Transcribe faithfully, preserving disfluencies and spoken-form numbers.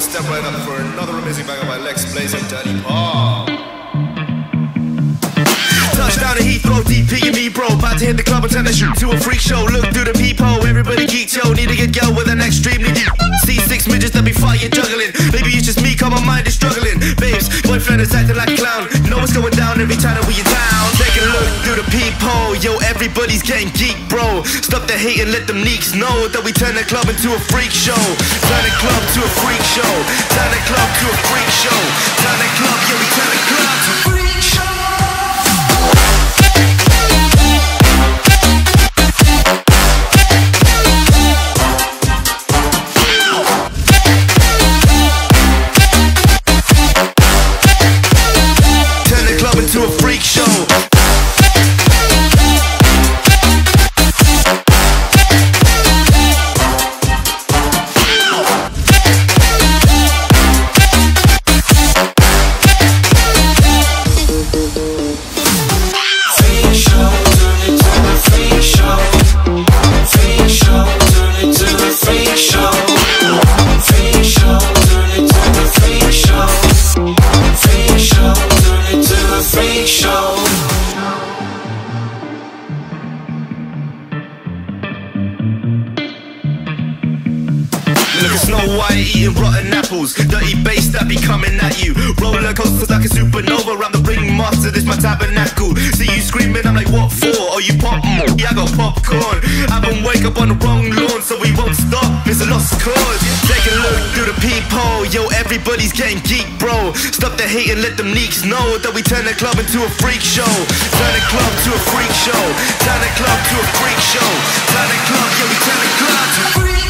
step right up for another amazing banger by Lex Blaze and Daddy Paul. Touchdown to Heathrow, D P and me bro, about to hit the club and turn the shoot to a freak show. Look through the peephole, everybody geek yo. Need to get girl with an extremely deep. See six midgets that be fighting juggling. Maybe it's just me, cause my mind is struggling. Babes, boyfriend is acting like a clown. You know what's going down every time that we in town. Take a look through the peephole, yo, everybody's getting geek bro. Stop the hate and let them neeks know that we turn the club into a freak show. Turn the club to a freak show. Turn the club to a freak show. Turn the club, yeah, we turn the club to a freak show. To a freak show. Look at Snow White eating rotten apples. Dirty bass that be coming at you. Roller coasters like a supernova. I'm the ringmaster, this my tabernacle. See you screaming, I'm like, what for? Oh, you pop? Mm, yeah, I got popcorn. I been wake up on the wrong lawn, so we won't stop. It's a lost cause. Take a look through the peephole. Yo, everybody's getting geek, bro. Stop the hate and let them neeks know that we turn the club into a freak show. Turn the club to a freak show. Turn the club to a freak show. Turn the club, yeah, we turn the club to a freak show.